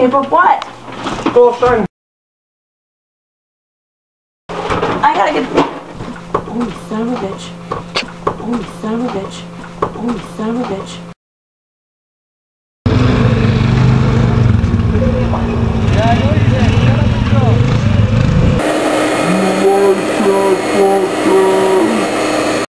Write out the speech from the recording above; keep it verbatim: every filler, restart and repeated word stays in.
Okay, but what? Go outside. I gotta get... Oh, you son of a bitch. Oh, you son of a bitch. Oh, you son of a bitch. Yeah, I know you.